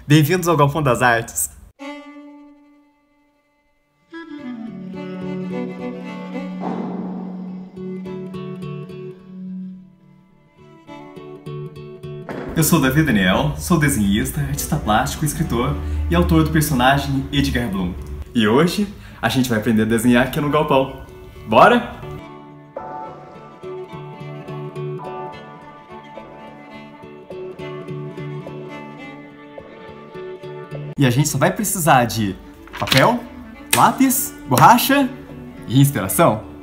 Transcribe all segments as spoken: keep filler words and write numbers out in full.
Bem-vindos ao Galpão das Artes. Eu sou Davi Daniel, sou desenhista, artista plástico, escritor e autor do personagem Edgar Bloom. E hoje a gente vai aprender a desenhar aqui no galpão. Bora? E a gente só vai precisar de papel, lápis, borracha e inspiração.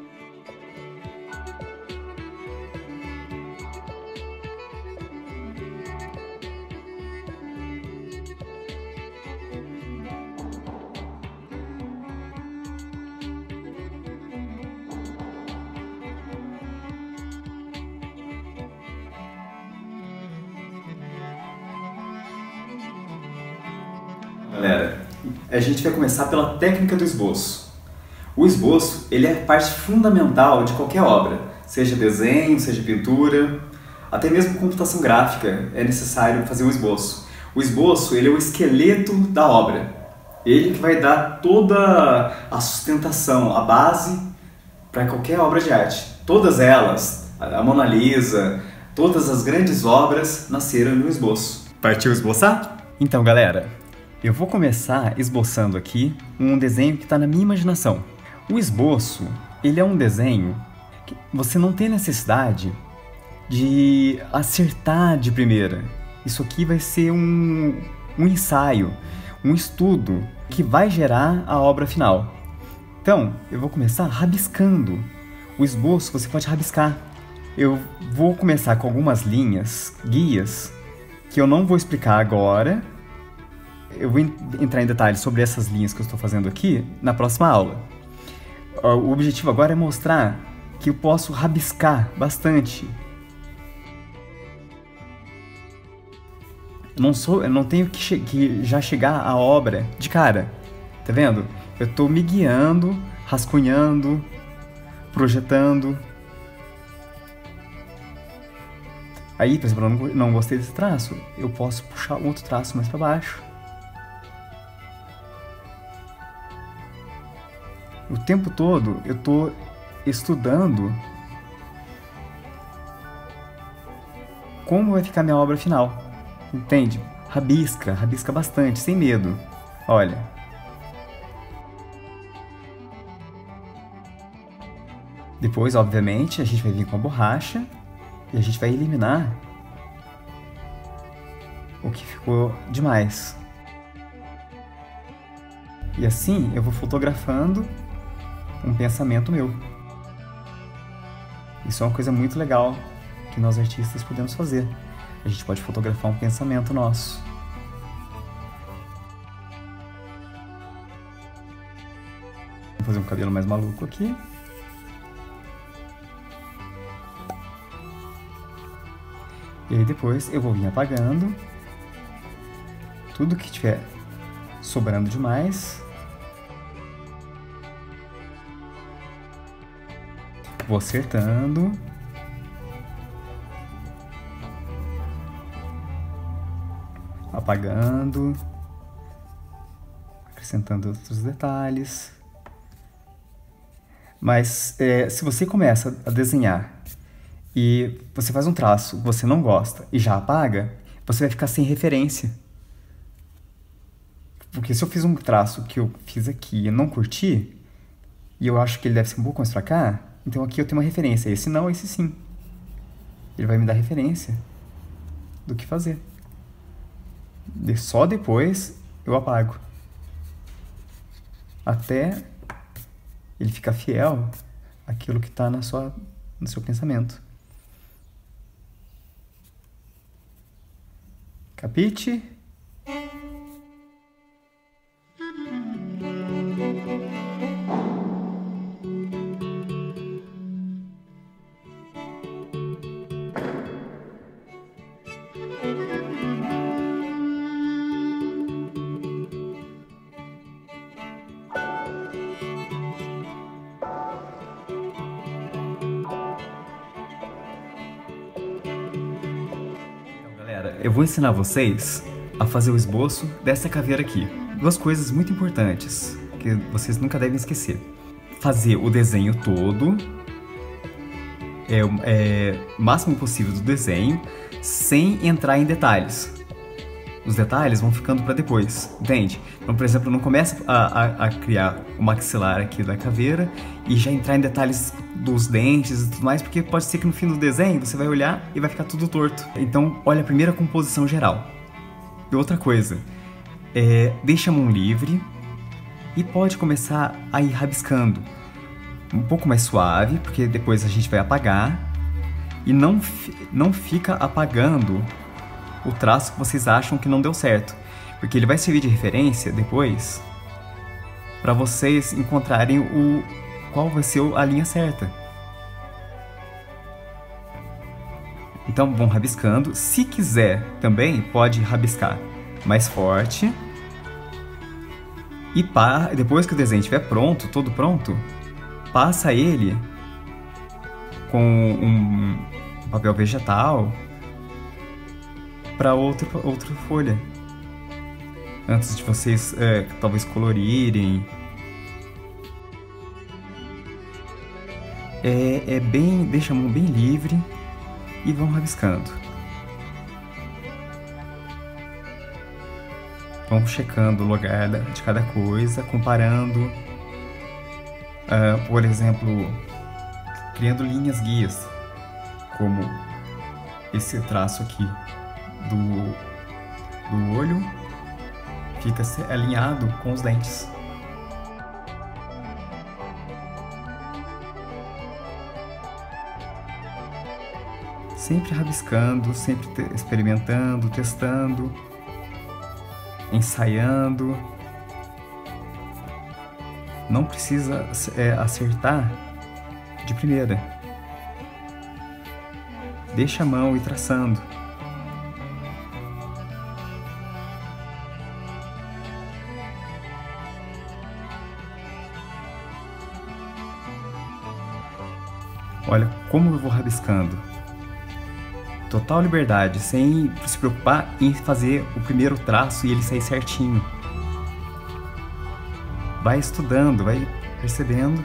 Galera, a gente vai começar pela técnica do esboço. O esboço, ele é parte fundamental de qualquer obra, seja desenho, seja pintura, até mesmo computação gráfica é necessário fazer um esboço. O esboço, ele é o esqueleto da obra. Ele que vai dar toda a sustentação, a base para qualquer obra de arte. Todas elas, a Mona Lisa, todas as grandes obras nasceram no esboço. Partiu esboçar? Então, galera, eu vou começar esboçando aqui um desenho que está na minha imaginação. O esboço, ele é um desenho que você não tem necessidade de acertar de primeira. Isso aqui vai ser um, um ensaio, um estudo que vai gerar a obra final. Então, eu vou começar rabiscando. O esboço você pode rabiscar. Eu vou começar com algumas linhas, guias, que eu não vou explicar agora. Eu vou entrar em detalhes sobre essas linhas que eu estou fazendo aqui na próxima aula. O objetivo agora é mostrar que eu posso rabiscar bastante. Eu não, sou, eu não tenho que, che que já chegar à obra de cara, tá vendo? Eu estou me guiando, rascunhando, projetando. Aí, por exemplo, eu não, não gostei desse traço, eu posso puxar um outro traço mais para baixo. O tempo todo eu estou estudando como vai ficar minha obra final, entende? Rabisca, rabisca bastante, sem medo. Olha. Depois, obviamente, a gente vai vir com a borracha e a gente vai eliminar o que ficou demais. E assim eu vou fotografando um pensamento meu. Isso é uma coisa muito legal que nós artistas podemos fazer. A gente pode fotografar um pensamento nosso. Vou fazer um cabelo mais maluco aqui. E aí depois eu vou vir apagando tudo que tiver sobrando demais. Vou acertando. Apagando. Acrescentando outros detalhes. Mas é, se você começa a desenhar e você faz um traço que você não gosta e já apaga, você vai ficar sem referência. Porque se eu fiz um traço que eu fiz aqui e não curti, e eu acho que ele deve ser um pouco mais pra cá, então aqui eu tenho uma referência. Esse não, esse sim. Ele vai me dar referência do que fazer. E só depois eu apago. Até ele ficar fiel àquilo que está na sua, no seu pensamento. Capite? Eu vou ensinar vocês a fazer o esboço dessa caveira aqui. Duas coisas muito importantes que vocês nunca devem esquecer. Fazer o desenho todo, é, é, o máximo possível do desenho, sem entrar em detalhes. Os detalhes vão ficando para depois, entende? Então, por exemplo, não começa a, a, a criar o maxilar aqui da caveira e já entrar em detalhes dos dentes e tudo mais, porque pode ser que no fim do desenho você vai olhar e vai ficar tudo torto. Então, olha primeiro a composição geral. E outra coisa, é, deixa a mão livre e pode começar a ir rabiscando. Um pouco mais suave, porque depois a gente vai apagar. E não, não fica apagando o traço que vocês acham que não deu certo, porque ele vai servir de referência depois para vocês encontrarem o qual vai ser a linha certa. Então vão rabiscando. Se quiser também pode rabiscar mais forte e pá, depois que o desenho estiver pronto, todo pronto, passa ele com um papel vegetal para outra, outra folha, antes de vocês é, talvez colorirem. É, é bem, deixa a mão bem livre e vão rabiscando. Vão checando o lugar de cada coisa, comparando, uh, por exemplo, criando linhas guias, como esse traço aqui do, do olho fica alinhado com os dentes. Sempre rabiscando, sempre te experimentando, testando, ensaiando. Não precisa é, acertar de primeira. Deixa a mão ir traçando. Olha como eu vou rabiscando. Total liberdade, sem se preocupar em fazer o primeiro traço e ele sair certinho. Vai estudando, vai percebendo.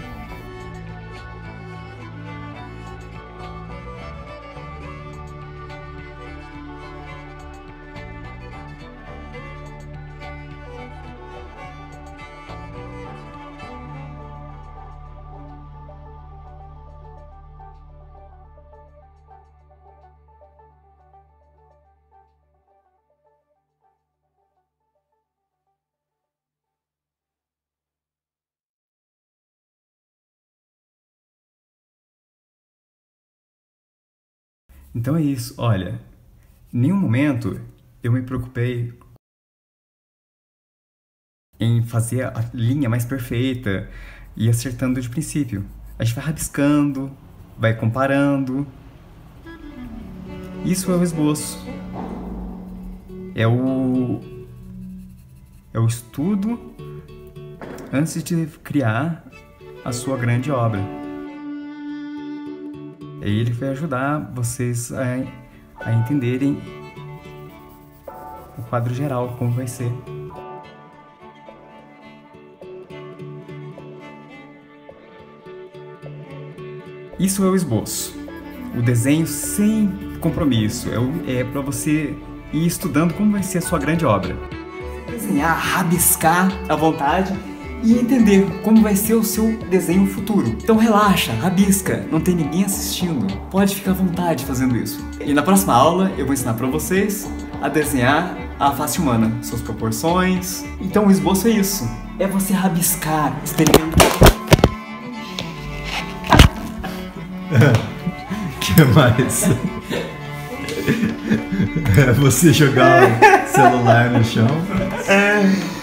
Então é isso, olha, em nenhum momento eu me preocupei em fazer a linha mais perfeita e acertando de princípio. A gente vai rabiscando, vai comparando. Isso é o esboço. É o, é o estudo antes de criar a sua grande obra. E ele vai ajudar vocês a, a entenderem o quadro geral, como vai ser. Isso é o esboço. O desenho sem compromisso. É, é para você ir estudando como vai ser a sua grande obra. Desenhar, rabiscar à vontade e entender como vai ser o seu desenho futuro. Então relaxa, rabisca, não tem ninguém assistindo. Pode ficar à vontade fazendo isso. E na próxima aula eu vou ensinar para vocês a desenhar a face humana, suas proporções. Então o esboço é isso. É você rabiscar, experimentar. Que mais? É você jogar o celular no chão.